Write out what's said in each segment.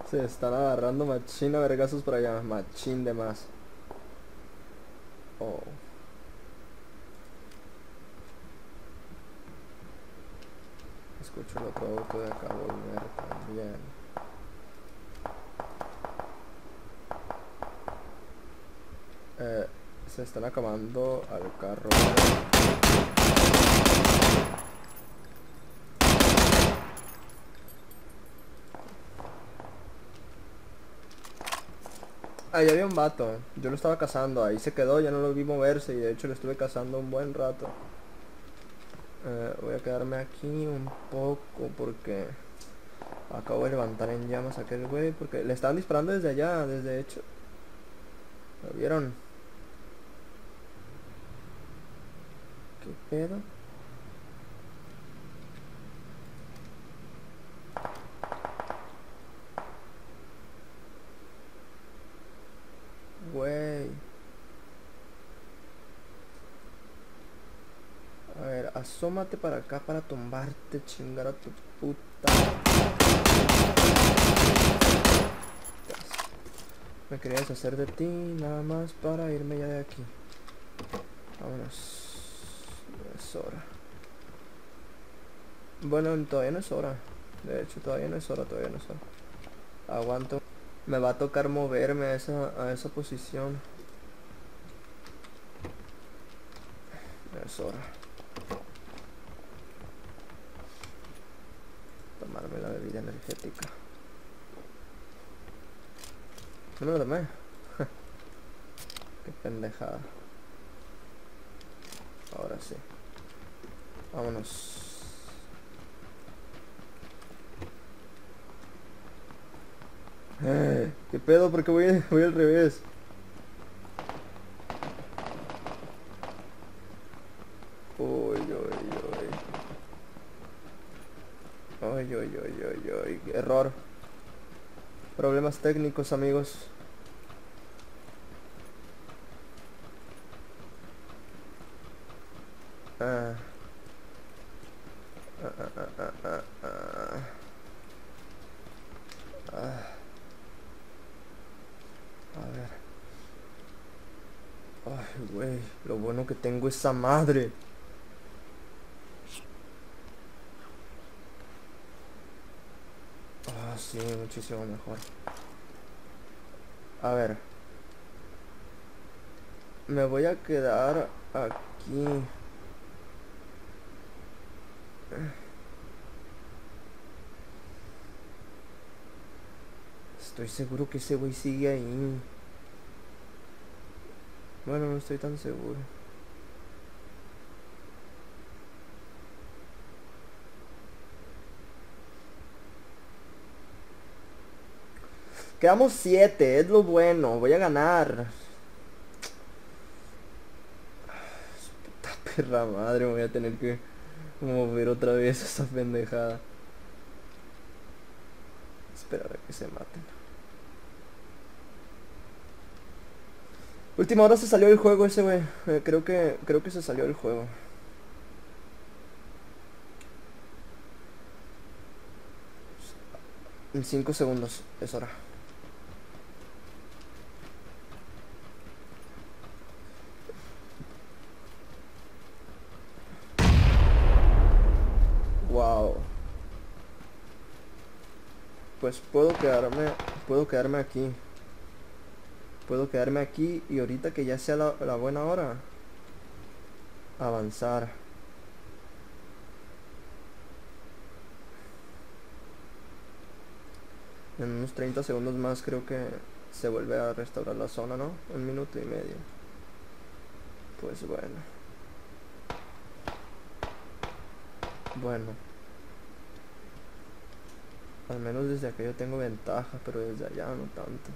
Se están agarrando machín a vergazos por allá. Machín de más. Oh. Escucho el otro auto de acá volver también. Se están acabando al carro. Ahí había un vato. Yo lo estaba cazando. Ahí se quedó, ya no lo vi moverse. Y de hecho lo estuve cazando un buen rato. Voy a quedarme aquí un poco porque acabo de levantar en llamas a aquel güey. Porque le estaban disparando desde allá, desde hecho. ¿Lo vieron? ¿Qué pedo? Güey. A ver, asómate para acá para tumbarte, chingar a tu puta. Me quería deshacer de ti, nada más para irme ya de aquí. Vámonos. No es hora. Bueno, todavía no es hora. De hecho, todavía no es hora, todavía no es hora. Aguanto. Me va a tocar moverme a esa posición. No es hora. Tomarme la bebida energética. No me lo tomé. Qué pendejada. Ahora sí. Vámonos. ¿Qué pedo? ¿Por qué voy al revés? Uy, uy, uy. Uy, uy, uy, uy, uy. Error. Problemas técnicos, amigos. Ah. Ah, ah, ah, ah, ah, ah. Ah. A ver. Ay, güey. Lo bueno que tengo esa madre. Ah, sí, muchísimo mejor. A ver. Me voy a quedar aquí. Estoy seguro que ese güey sigue ahí. Bueno, no estoy tan seguro. Quedamos 7, es lo bueno. Voy a ganar. Puta perra madre, voy a tener que mover otra vez esa pendejada. Esperar a que se maten. Última hora se salió del juego ese güey. Creo que se salió del juego. En 5 segundos, es hora. Wow. Pues puedo quedarme aquí. Puedo quedarme aquí y ahorita que ya sea la buena hora, avanzar. En unos 30 segundos más creo que se vuelve a restaurar la zona, ¿no? 1 minuto y medio. Pues bueno. Bueno. Al menos desde acá yo tengo ventaja, pero desde allá no tanto.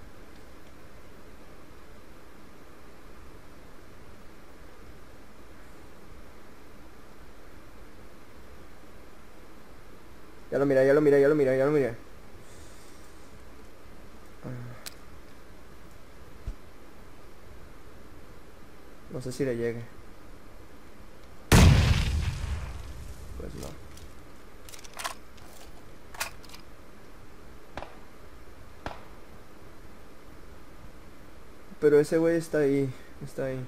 Ya lo miré, ya lo miré, ya lo miré, ya lo miré. No sé si le llegue. Pues no. pero ese güey está ahí. Está ahí.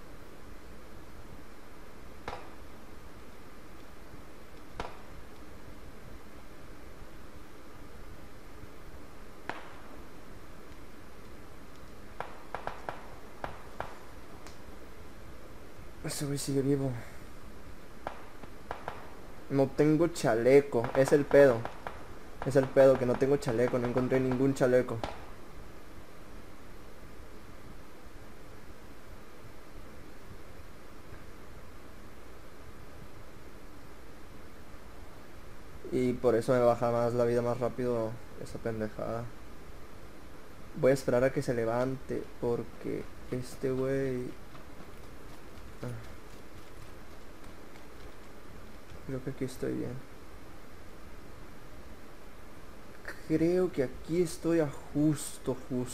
Ese güey sigue vivo. No tengo chaleco. Es el pedo. Es el pedo que no tengo chaleco. No encontré ningún chaleco. Y por eso me baja más la vida más rápido esa pendejada. Voy a esperar a que se levante. Porque este güey... Creo que aquí estoy bien. Creo que aquí estoy a justo.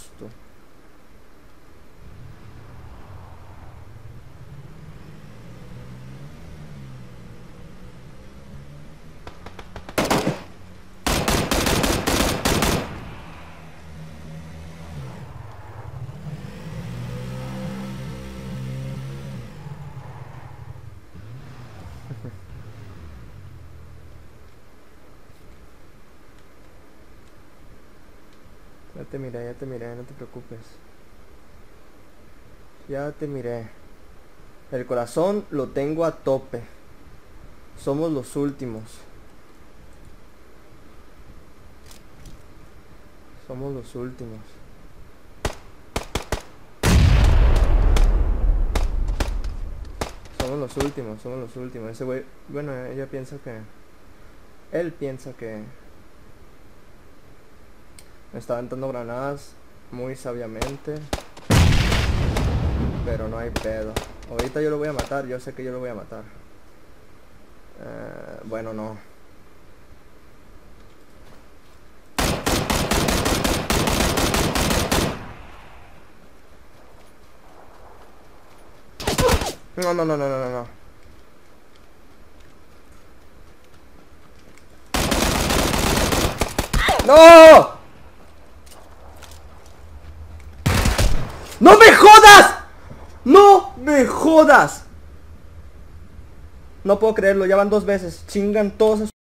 Ya te miré, no te preocupes. Ya te miré. El corazón lo tengo a tope. Somos los últimos. Somos los últimos. Somos los últimos. Ese güey, bueno, ella piensa que... Él piensa que... Me está aventando granadas muy sabiamente. Pero no hay pedo. Ahorita yo lo voy a matar, yo sé que yo lo voy a matar. Bueno, no. No. ¡No! ¡No me jodas! ¡No me jodas! No puedo creerlo, ya van 2 veces. Chingan todos.